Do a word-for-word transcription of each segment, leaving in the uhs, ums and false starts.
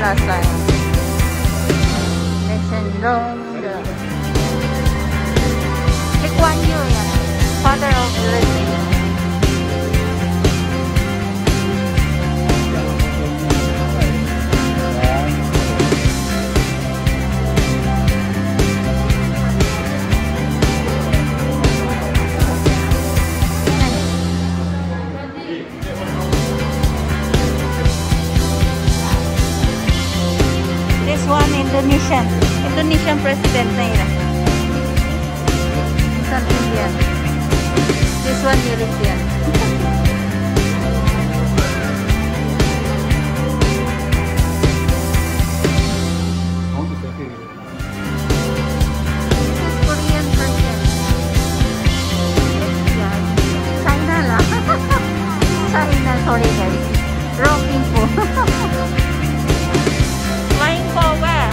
last time. Mission Rome. Lee Kuan Yew yan. Father of everything. This one Indonesian. Indonesian president na yun. This one Indian. This one European. This is Korean president. China lang. China, sorry guys. Wrong info. Flying for where?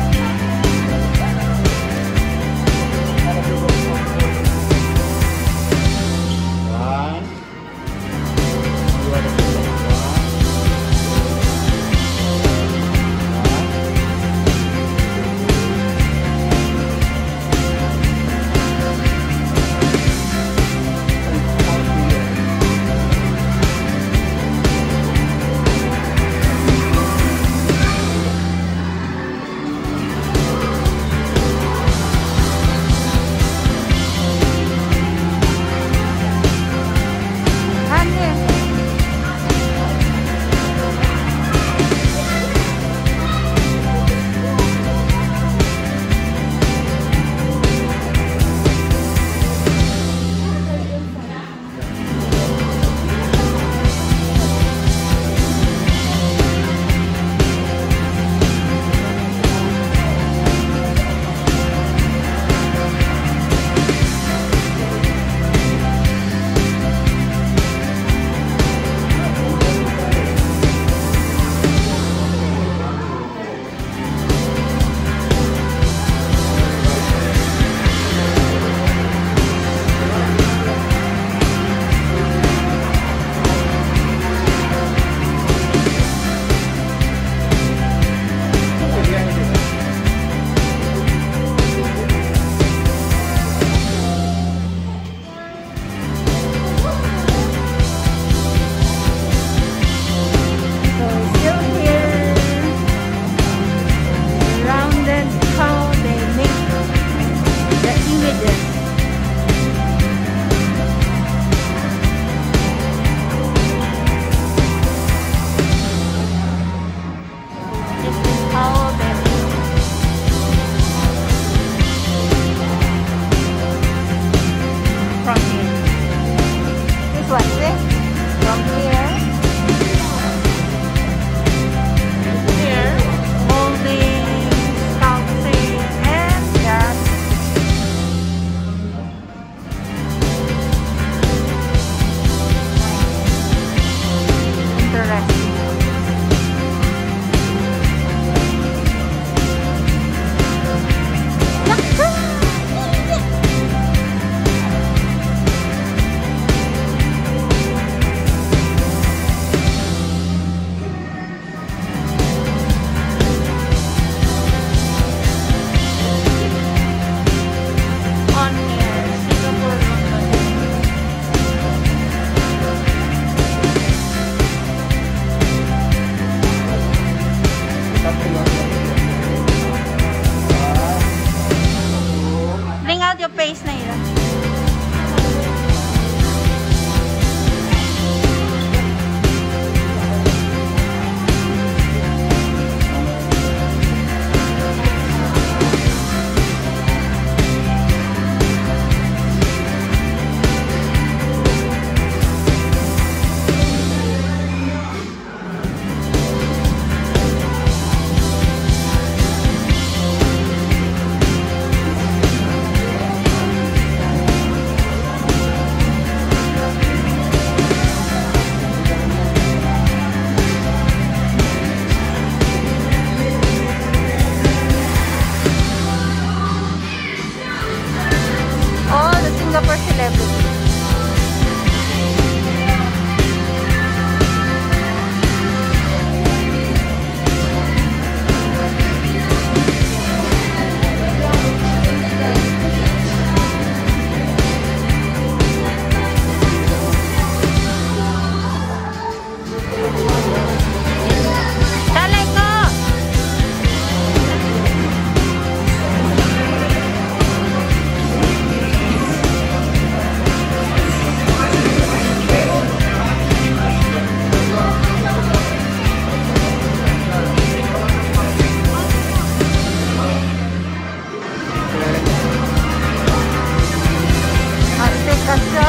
Face na yun.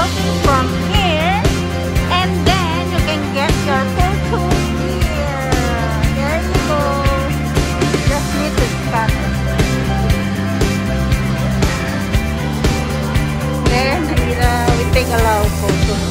selfie from here, and then you can get your photo here. There you go. Just need to scan it. There, Naira, we take a lot of photos.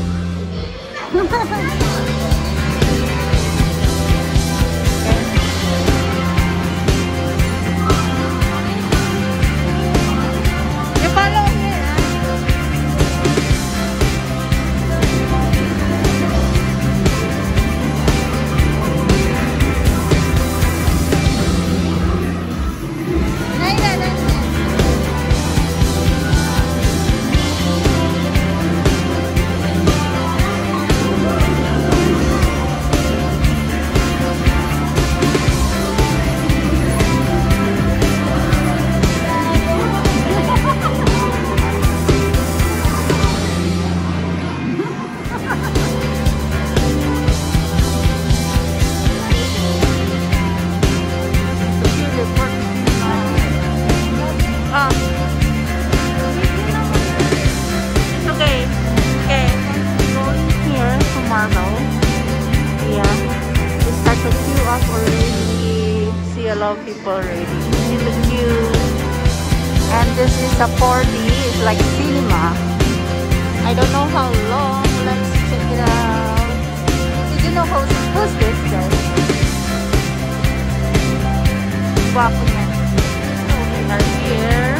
A lot of people already in the queue, and this is a four D. It's like cinema. I don't know how long. Let's check it out. Did you know who's, who's this guy? Guapo niya. So we are here.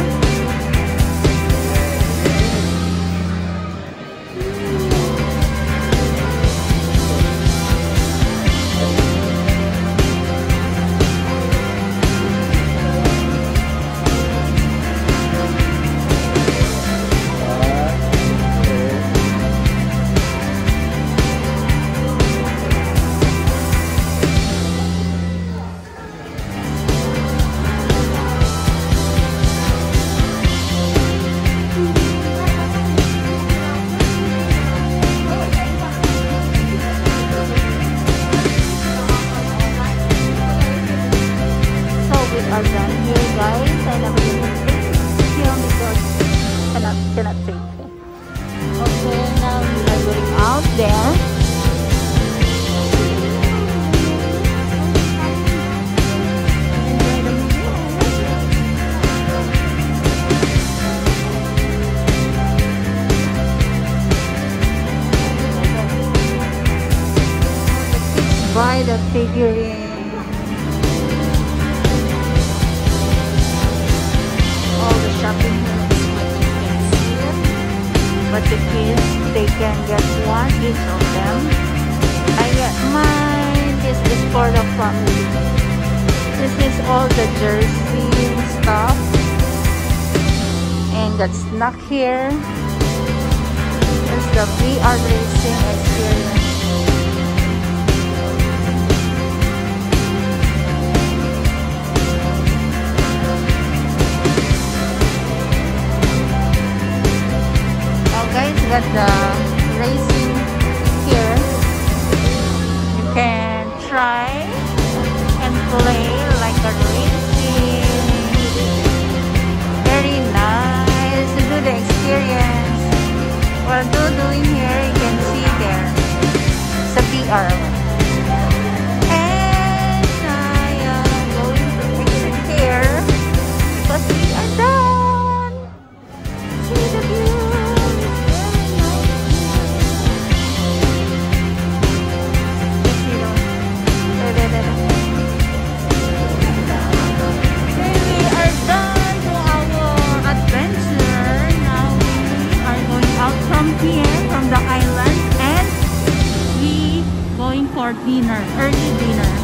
Are done here, guys. I never get to take film because cannot cannot take it. Okay, now we are going out there. Enjoy the movie. Buy the figurine. Shopping here is what you can see, but the kids, they can get one each of them. I get mine. This is for the family. This is all the jersey stuff, and that snack here is the V R racing experience. Got the racing here. You can try and play like a racing. Very nice to do the experience. What I'm doing here, you can see there. It's a V R. And I am going to exit here because we are done. See the view. Here from the island, and we going for dinner, early dinner.